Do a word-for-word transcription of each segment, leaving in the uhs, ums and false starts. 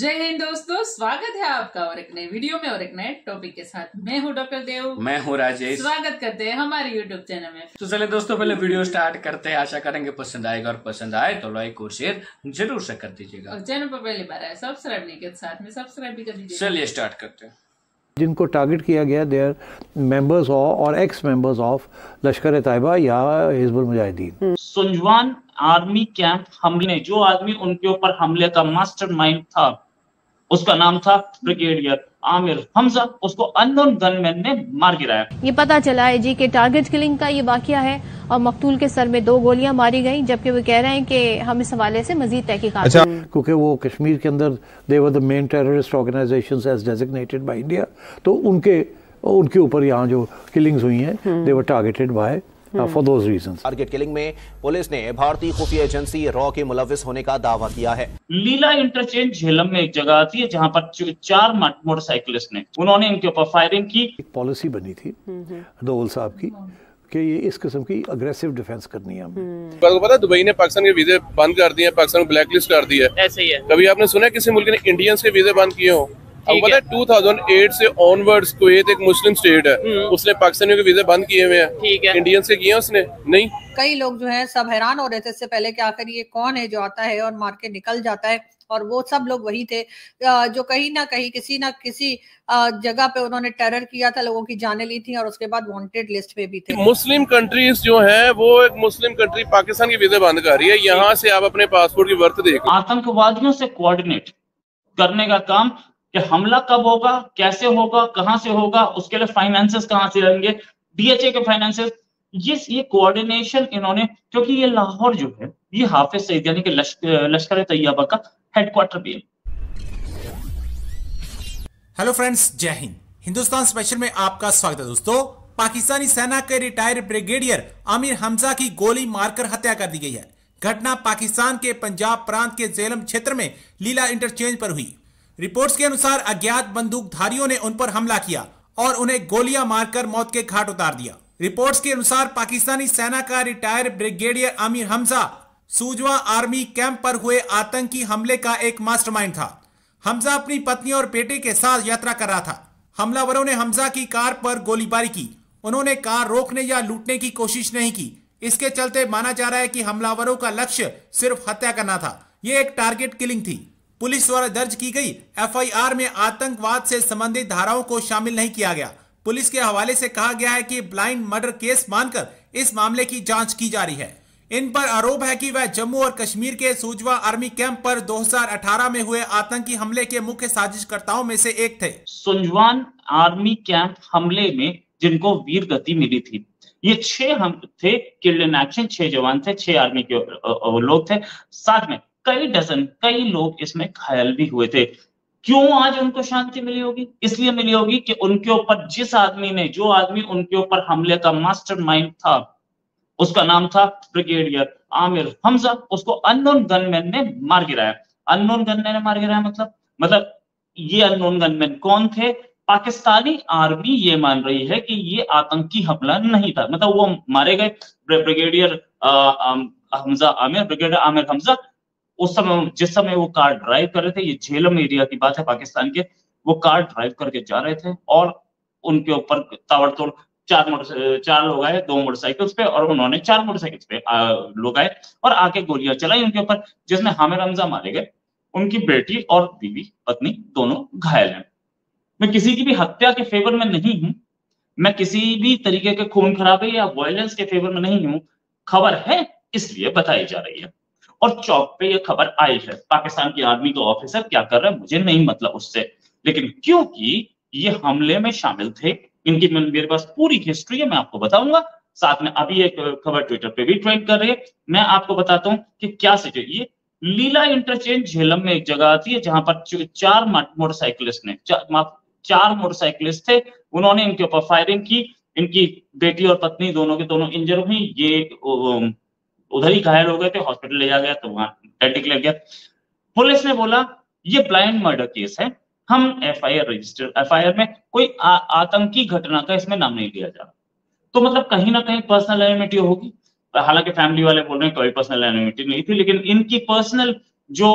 जय हिंद दोस्तों, स्वागत है आपका और एक नए वीडियो में और एक नए टॉपिक के साथ। मैं हूं डॉक्टर देव, मैं हूं राजेश। स्वागत करते हैं हमारे यूट्यूब चैनल में। तो चले दोस्तों, पहले वीडियो स्टार्ट करते हैं। आशा करेंगे पसंद आएगा और पसंद आए तो लाइक और शेयर जरूर से कर दीजिएगा। और चैनल पर पहली बार आए सब्सक्राइब नहीं किया, साथ में सब्सक्राइब भी कर दीजिए। चलिए स्टार्ट करते हैं। जिनको टारगेट किया गया दे आर मेंबर्स और ex members of Lashkar e Taiba या हिजबुल मुजाहिदीन। सुंजवान आर्मी कैंप हमले, जो आदमी उनके ऊपर हमले का मास्टरमाइंड था उसका नाम था ब्रिगेडियर आमिर हमजा। उसको अननोन गनमैन ने मार गिराया। ये पता चला है जी कि टारगेट किलिंग का ये वाकया है और मकतूल के सर में दो गोलियां मारी गई, जबकि वो कह रहे हैं कि हम इस हवाले से मजीद तहकीकात। अच्छा, क्योंकि वो कश्मीर के अंदर they were the main terrorist organizations as designated by India, तो उनके उनके ऊपर यहाँ जो किलिंग्स हुई हैं they were targeted by for those reasons. Target killing में पुलिस ने भारतीय खुफिया एजेंसी रॉ के मुलविस होने का दावा किया है। लीला इंटरचेंज झेलम में एक जगह आती है जहां पर चार मोटरसाइकिलिस्ट ने उन्होंने इनके ऊपर फायरिंग की। एक पॉलिसी बनी थी दोवल साहब की कि ये इस किस्म की अग्रेसिव डिफेंस करनी है हमें। आपको पता है दुबई ने पाकिस्तान के वीजे बंद कर दिए, पाकिस्तान को ब्लैकलिस्ट कर दिया है। ऐसे ही है। कभी आपने सुना है किसी मुल्क ने इंडियंस के वीजे बंद किए हो? आपको पता है दो हज़ार आठ से ऑनवर्ड्स कुवैत एक मुस्लिम स्टेट है, उसने पाकिस्तानियों के वीजे बंद किए हुए हैं। ठीक है। इंडियंस के किए उसने नहीं। कई लोग जो है सब हैरान हो रहे थे इससे पहले कि आखिर ये कौन है जो आता है और मार के निकल जाता है, और वो सब लोग वही थे जो कहीं ना कहीं किसी ना किसी जगह पे उन्होंने टेरर किया था, लोगों की जानें ली थी और उसके बाद वांटेड लिस्ट पे भी थे। मुस्लिम कंट्रीज जो है वो एक मुस्लिम कंट्री पाकिस्तान की वीजे बंद कर रही है, यहाँ से आप अपने पासपोर्ट की वर्थ देखो। आतंकवादियों से कोऑर्डिनेट करने का काम कि हमला कब होगा, कैसे होगा, कहां से होगा, उसके लिए फाइनेंसेस कहां से आएंगे, डीएचए के फाइनेंसेस, ये ये कोऑर्डिनेशन इन्होंने, क्योंकि ये लाहौर जो है ये हाफिज सईद यानी कि लश्कर लश्कर तैयबा का हेडक्वार्टर भी है। हेलो फ्रेंड्स, जय हिंद। हिंदुस्तान स्पेशल में आपका स्वागत है दोस्तों। पाकिस्तानी सेना के रिटायर्ड ब्रिगेडियर आमिर हमजा की गोली मारकर हत्या कर दी गई है। घटना पाकिस्तान के पंजाब प्रांत के झेलम क्षेत्र में लीला इंटरचेंज पर हुई। रिपोर्ट्स के अनुसार अज्ञात बंदूकधारियों ने उन पर हमला किया और उन्हें गोलियां मारकर मौत के घाट उतार दिया। रिपोर्ट्स के अनुसार पाकिस्तानी सेना का रिटायर्ड ब्रिगेडियर आमिर हमजा सूजवा आर्मी कैंप पर हुए आतंकी हमले का एक मास्टरमाइंड था। हमजा अपनी पत्नी और बेटे के साथ यात्रा कर रहा था। हमलावरों ने हमजा की कार पर गोलीबारी की। उन्होंने कार रोकने या लूटने की कोशिश नहीं की। इसके चलते माना जा रहा है कि हमलावरों का लक्ष्य सिर्फ हत्या करना था। यह एक टारगेट किलिंग थी। पुलिस द्वारा दर्ज की गई एफआईआर में आतंकवाद से संबंधित धाराओं को शामिल नहीं किया गया। पुलिस के हवाले से कहा गया है कि ब्लाइंड मर्डर केस मानकर इस मामले की जांच की जा रही है। इन पर आरोप है कि वह जम्मू और कश्मीर के सूजवा आर्मी कैंप पर दो हज़ार अठारह में हुए आतंकी हमले के मुख्य साजिशकर्ताओं में से एक थे। सुंजवान आर्मी कैंप हमले में जिनको वीर गति मिली थी, ये छह हम थे किल्ड इन एक्शन, छह जवान थे, छह आर्मी के लोग थे, साथ में कई डजन कई लोग इसमें घायल भी हुए थे। क्यों आज उनको शांति मिली होगी? इसलिए मिली होगी कि उनके ऊपर जिस आदमी ने, जो आदमी उनके ऊपर हमले का मास्टरमाइंड था, उसका नाम था ब्रिगेडियर आमिर हमजा। उसको अननोन गनमैन ने मार गिराया। अननोन गनमैन ने मार गिराया मतलब मतलब ये अननोन गनमैन कौन थे? पाकिस्तानी आर्मी ये मान रही है कि ये आतंकी हमला नहीं था, मतलब वो मारे गए ब्रिगेडियर हमजा आमिर ब्रिगेडियर आमिर हमजा उस समय जिस समय वो कार ड्राइव कर रहे थे, ये झेलम एरिया की बात है पाकिस्तान के, वो कार ड्राइव करके जा रहे थे और उनके ऊपर ताबड़तोड़ चार मोटर चार लोग आए, दो मोटरसाइकिल्स पे, और उन्होंने चार मोटरसाइकिल्स पे लोग आए और आके गोलियां चलाई उनके ऊपर, जिसमें आमिर हमजा मारे गए। उनकी बेटी और बीवी पत्नी दोनों घायल हैं। मैं किसी की भी हत्या के फेवर में नहीं हूं, मैं किसी भी तरीके के खून खराबे या वायलेंस के फेवर में नहीं हूं। खबर है इसलिए बताई जा रही है और चौक पे ये खबर आई है। पाकिस्तान की आर्मी का ऑफिसर क्या कर रहा है मुझे नहीं मतलब उससे, लेकिन क्योंकि ये हमले में शामिल थे, इनकी मेरे पास पूरी हिस्ट्री है, मैं आपको बताऊंगा। साथ में अभी एक खबर ट्विटर पे भी ट्रेंड कर रही है, मैं आपको बताता हूँ कि क्या सिचुएशन। ये लीला इंटरचेंज झेलम में एक जगह आती है जहां पर चार मोटरसाइकिलिस्ट ने चार, चार मोटरसाइकिलिस्ट थे, उन्होंने इनके ऊपर फायरिंग की। इनकी बेटी और पत्नी दोनों के दोनों इंजर हुई। ये उधर ही घायल हो गए थे, हॉस्पिटल ले जा गया तो वहां डेड डिक्लेयर किया। पुलिस ने बोला ये ब्लाइंड मर्डर केस है, हम एफआईआर रजिस्टर एफआईआर में कोई आ, आतंकी घटना का इसमें नाम नहीं लिया जा रहा। तो मतलब कहीं ना कहीं पर्सनल एनिमिटी होगी। हालांकि फैमिली वाले बोल रहे हैं कोई पर्सनल एनिमिटी नहीं थी, लेकिन इनकी पर्सनल जो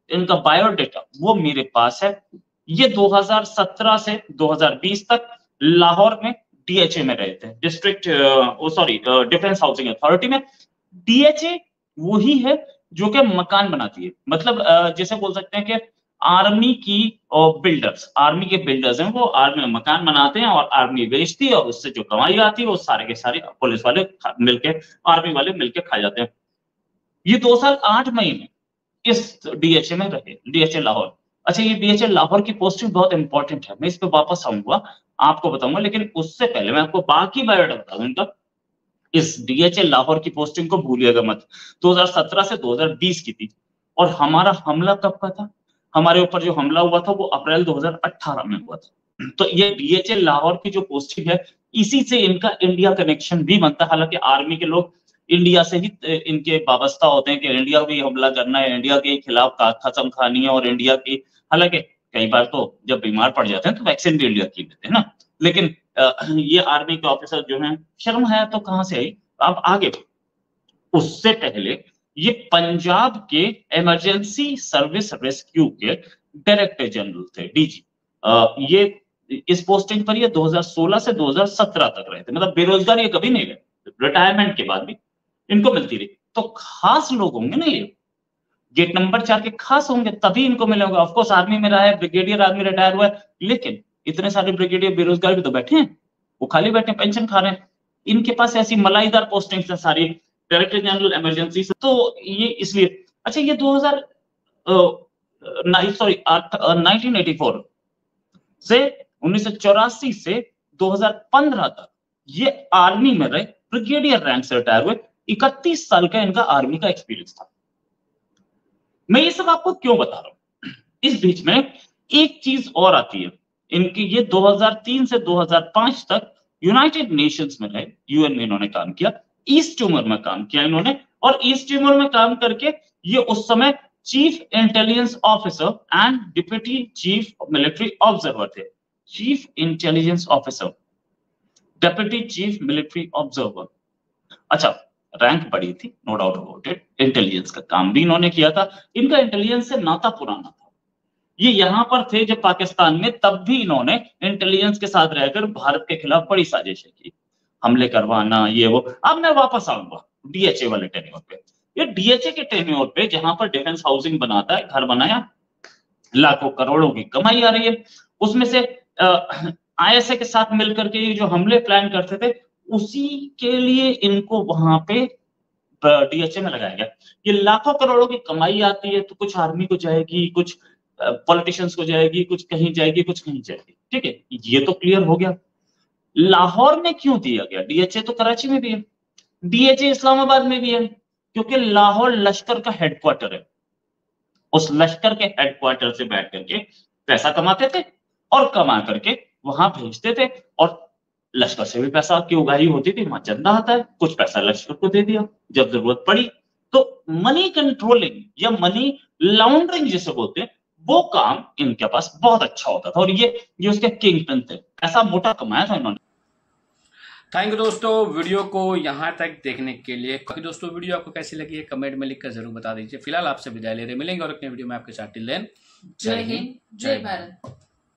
इनका बायोडेटा वो मेरे पास है। ये दो हज़ार सत्रह से दो हज़ार बीस तक लाहौर में डीएचए में रहे थे, district sorry defence housing authority में। डीएचए वही है जो कि मकान बनाती है, मतलब uh, जैसे बोल सकते हैं कि आर्मी की बिल्डर्स, आर्मी के बिल्डर्स हैं, वो आर्मी में मकान बनाते हैं और आर्मी बेचती है और उससे जो कमाई आती है वो सारे के सारे पुलिस वाले मिलके, आर्मी वाले मिलके खा जाते हैं। ये दो साल आठ महीने इस डीएचए में रहे, डीएचए लाहौर। अच्छा, ये डीएचए लाहौर की पोस्टिंग बहुत इंपॉर्टेंट है, मैं इस पे वापस आऊंगा, आपको बताऊंगा, लेकिन उससे पहले मैं आपको बाकी बायोडाटा बता दूं इनका। इस डीएचए लाहौर की पोस्टिंग को भूलिएगा मत, दो हज़ार सत्रह से दो हज़ार बीस की थी। और हमारा हमला कब का था? हमारे ऊपर जो हमला हुआ था वो अप्रैल दो हज़ार अठारह में हुआ था। तो ये डीएचए लाहौर की जो पोस्टिंग है, इसी से इनका इंडिया कनेक्शन भी बनता है। हालांकि आर्मी के लोग इंडिया से ही इनके वाबस्ता होते हैं कि इंडिया भी हमला करना है, इंडिया के खिलाफ कसम खानी है और इंडिया की, हालांकि कई बार तो जब बीमार पड़ जाते हैं तो वैक्सीन भी इंडिया की देते हैं ना, लेकिन ये आर्मी के ऑफिसर जो हैं, शर्म है तो कहां से आई। अब आगे, उससे पहले ये पंजाब के इमरजेंसी सर्विस रेस्क्यू के डायरेक्टर जनरल थे, डीजी। ये इस पोस्टिंग पर ये दो हज़ार सोलह से दो हज़ार सत्रह तक रहे थे, मतलब बेरोजगार ये कभी नहीं गए, रिटायरमेंट के बाद भी इनको मिलती रही। तो खास लोग होंगे ना, ये गेट नंबर चार के खास होंगे, तभी इनको मिले होंगे। ऑफकोर्स आर्मी में रहा है, ब्रिगेडियर आर्मी रिटायर हुआ है, लेकिन इतने सारे ब्रिगेडियर बेरोजगार भी तो बैठे हैं, वो खाली बैठे पेंशन खा रहे हैं। इनके पास ऐसी मलाईदार पोस्टिंग्स हैं सारी, डायरेक्टर जनरल इमरजेंसी से, तो ये इसलिए। अच्छा, ये दो हज़ार सॉरी नाइनटीन एटी फोर से उन्नीस सौ चौरासी से दो हज़ार पंद्रह तक ये आर्मी में रहे, ब्रिगेडियर रैंक से रिटायर हुए। इकतीस साल का इनका आर्मी का एक्सपीरियंस था। मैं ये सब आपको क्यों बता रहा हूं? इस बीच में एक चीज और आती है, इनकी ये दो हज़ार तीन से दो हज़ार पाँच तक यूनाइटेड नेशंस में रहे, यूएन में इन्होंने काम किया, ईस्ट टिमोर में काम किया इन्होंने, और ईस्ट टिमोर में काम करके ये उस समय chief intelligence officer and deputy chief military observer थे। Chief intelligence officer, deputy chief military observer. अच्छा, रैंक बड़ी थी, no doubt about it. Intelligence का काम भी इन्होंने किया था, इनका इंटेलिजेंस से नाता पुराना था। ये यहां पर थे जब पाकिस्तान में, तब भी इन्होंने इंटेलिजेंस के साथ रहकर भारत के खिलाफ बड़ी साजिशें की, हमले करवाना, ये वो। अब मैं वापस आऊंगा डीएचए वाले टेन्योर पे। ये डीएचए के टेन्योर पे जहां पर डिफेंस हाउसिंग बनाता है, घर बनाया, लाखों करोड़ों की कमाई आ रही है, उसमें से आईएसए के साथ मिलकर के ये जो हमले प्लान करते थे, उसी के लिए इनको वहां पे डीएचए में लगाया गया। ये लाखों करोड़ों की कमाई आती है तो कुछ आर्मी को जाएगी, कुछ पॉलिटिशियंस को जाएगी, कुछ कहीं जाएगी, कुछ कहीं जाएगी, ठीक है, ये तो क्लियर हो गया। लाहौर में क्यों दिया गया? डीएचए तो कराची में भी है, डीएचए इस्लामाबाद में भी है, क्योंकि लाहौर लश्कर का हेडक्वार्टर है। उस लश्कर के हेडक्वार्टर से बैठ करके पैसा कमाते थे और कमा करके वहां भेजते थे, और लश्कर से भी पैसा की उगाही होती थी, वहां चंदा आता है, कुछ पैसा लश्कर को दे दिया जब जरूरत पड़ी। तो मनी कंट्रोलिंग या मनी लॉन्ड्रिंग जिसे बोलते हैं, वो काम इनके पास बहुत अच्छा होता था, और ये ये उसके किंग पिन थे, ऐसा मोटा कमाया था इन्होंने। थैंक यू दोस्तों, वीडियो को यहाँ तक देखने के लिए। दोस्तों, वीडियो आपको कैसी लगी है कमेंट में लिखकर जरूर बता दीजिए। फिलहाल आपसे विदाई ले रहे, मिलेंगे और अपने वीडियो में आपके साथ। टिल देन, जय हिंद, जय भारत।